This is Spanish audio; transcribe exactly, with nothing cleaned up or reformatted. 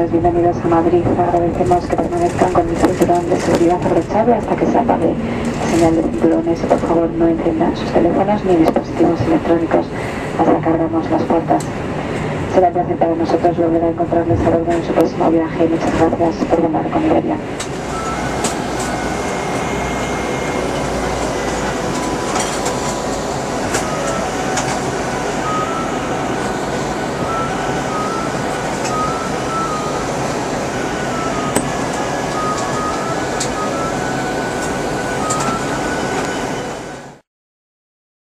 pasajeros, bienvenidos a Madrid. Agradecemos que permanezcan con el cinturón de seguridad abrochado hasta que se apague la señal de cinturones y por favor no enciendan sus teléfonos ni dispositivos electrónicos hasta que abramos las puertas. Será un placer para nosotros volver a encontrarles a bordo en su próximo viaje. Muchas gracias por volar con Iberia.